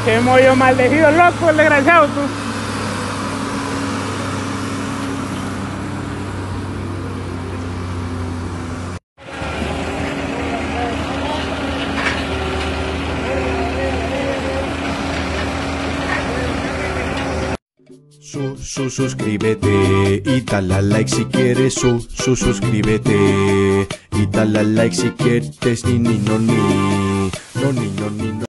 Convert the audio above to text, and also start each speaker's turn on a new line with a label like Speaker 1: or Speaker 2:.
Speaker 1: Qué mollo maldecido, loco, el desgraciado, tú.
Speaker 2: Suscríbete y dale a like si quieres. Suscríbete y dale a like si quieres. Ni no ni no ni no ni no.